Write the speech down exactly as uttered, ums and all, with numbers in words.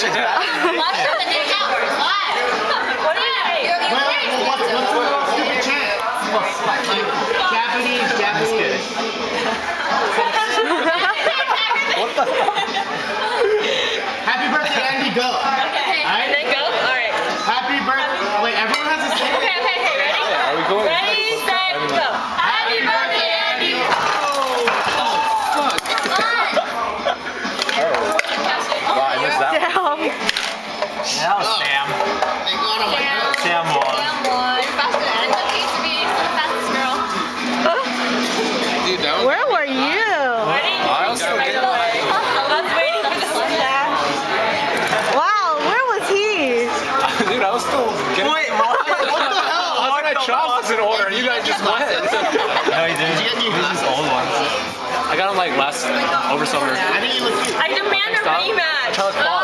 shit's bad. Watch the Nick Howard. What? What do you think? What's the little stupid chant? Japanese, Japanese. What the fuck? Happy birthday, Andy, go. Okay. Alright? Then go? Alright. Happy birthday. Wait, everyone has to say it? Okay, okay, okay. Ready? Yeah, are we going? Ready, set, go. Happy birthday, Andy. Oh, fuck. Oh. Wow, I missed that. Damn. That was Sam. Sam won. Sam won. You're faster than Andy. Look, you used to be the fastest girl. Dude, that was... Where were you? Ready? I was still getting I was waiting for this one. Wow, where was he? Dude, I was still getting... Wait, what the hell? I thought my chop was in order and you guys just went. No, you didn't. Did you get new glasses? Old ones. I got them like last, over summer. I think you look cute. I demand a Stop. rematch. Tell us why.